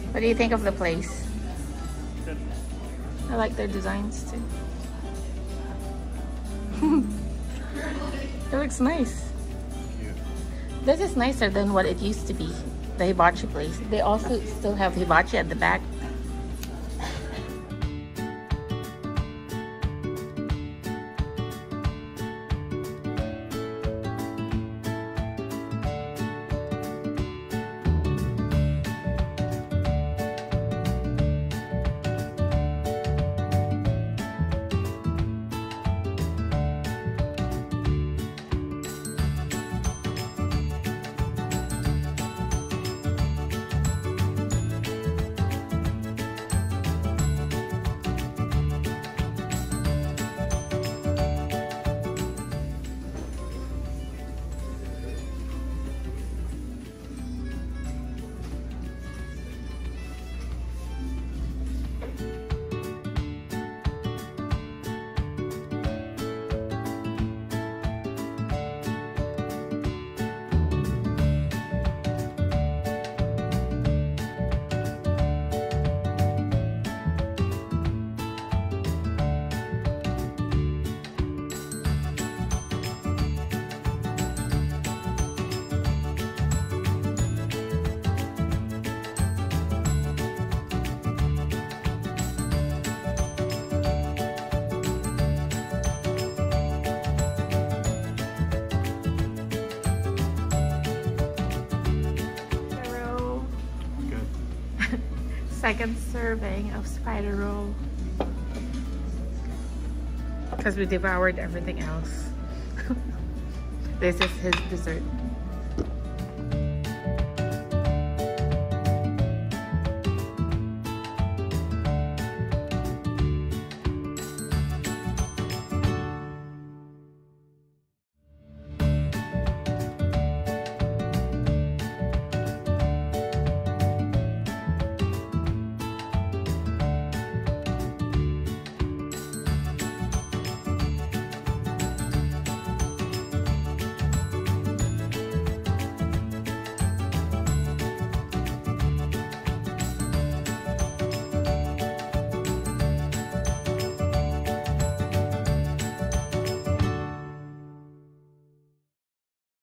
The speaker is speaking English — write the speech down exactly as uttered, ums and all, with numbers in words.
What do you think of the place? Good. I like their designs too. It looks nice. Cute. This is nicer than what it used to be, the hibachi place. They also still have hibachi at the back. Second serving of spider roll because we devoured everything else. This is his dessert.